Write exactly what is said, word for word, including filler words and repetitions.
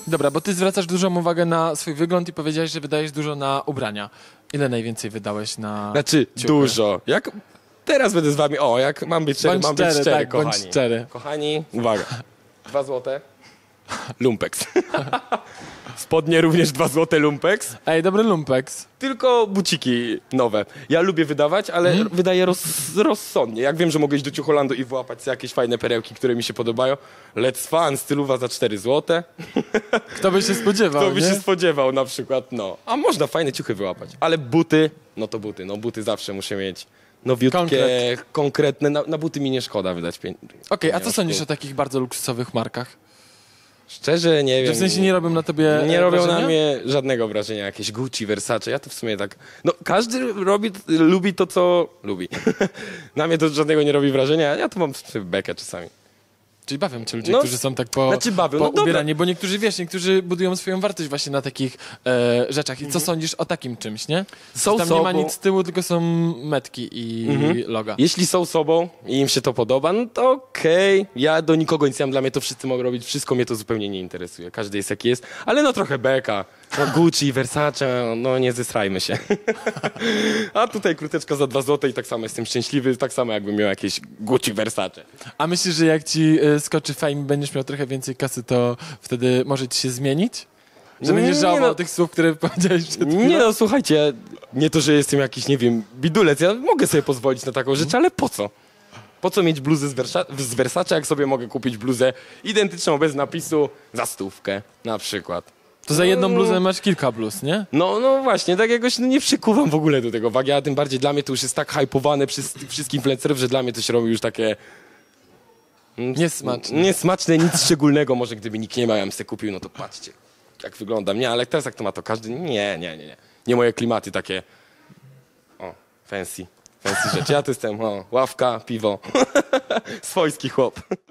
Dobra, bo ty zwracasz dużą uwagę na swój wygląd i powiedziałeś, że wydajesz dużo na ubrania. Ile najwięcej wydałeś na Znaczy, ciuchy? dużo. Jak teraz będę z wami, o, jak mam być szczery, Bądź mam być szczery, szczery, tak, kochani. bądź szczery. Kochani, uwaga. Dwa złote. Lumpex. Spodnie również dwa złote Lumpex. Ej, dobry lumpeks. Tylko buciki nowe. Ja lubię wydawać, ale Mhm. wydaję roz, rozsądnie. Jak wiem, że mogę iść do Ciucholandu i wyłapać sobie jakieś fajne perełki, które mi się podobają. Let's Fan, styluwa za cztery złote. Kto by się spodziewał, Kto by nie? się spodziewał na przykład, no. A można fajne ciuchy wyłapać. Ale buty, no to buty. No buty zawsze muszę mieć nowiutkie, Konkret. konkretne. Na, na buty mi nie szkoda wydać pieniędzy. Okej, a co sądzisz o takich bardzo luksusowych markach? Szczerze nie Że wiem. w sensie nie robią na tobie Nie e, robią wrażenia? na mnie żadnego wrażenia, jakieś Gucci, Versace, ja to w sumie tak, no każdy robi, lubi to, co lubi. Na mnie to żadnego nie robi wrażenia, ja to mam w bekę czasami. Czyli bawią cię ludzie, No, którzy są tak po, znaczy bawią, po no dobra. ubieraniu, bo niektórzy, wiesz, niektórzy budują swoją wartość właśnie na takich e, rzeczach. I co sądzisz o takim czymś, nie? Są Tam nie ma sobą. nic z tyłu, tylko są metki i loga. Jeśli są sobą i im się to podoba, no to okej, ja do nikogo nic nie mam, dla mnie to wszyscy mogą robić, wszystko mnie to zupełnie nie interesuje, każdy jest jaki jest, ale no trochę beka, no Gucci, Versace, no nie zesrajmy się. A tutaj króteczka za dwa złote i tak samo jestem szczęśliwy, tak samo jakbym miał jakieś Gucci, Versace. A myślisz, że jak ci e, skoczy fame i będziesz miał trochę więcej kasy, to wtedy może ci się zmienić? Że będziesz Nie, żałował no. tych słów, które powiedziałeś przed chwilą? Nie no, słuchajcie, ja- nie to, że jestem jakiś, nie wiem, bidulec, ja mogę sobie pozwolić na taką rzecz, ale po co? Po co mieć bluzę z, Versa- z Versace, jak sobie mogę kupić bluzę identyczną, bez napisu, za stówkę na przykład? To za jedną bluzę masz kilka bluz, nie? No, no właśnie, tak jakoś no, nie przykuwam w ogóle do tego wagi, a tym bardziej dla mnie to już jest tak hypowane przez tych wszystkich influencerów, że dla mnie to się robi już takie... Niesmaczne. Niesmaczne, nic szczególnego, może gdyby nikt nie miał, ja bym sobie kupił, no to patrzcie, jak wyglądam. Nie, ale teraz jak to ma to każdy, nie, nie, nie, nie. Nie moje klimaty takie, o, fancy, fancy rzeczy. Ja to jestem, o, ławka, piwo, swojski chłop.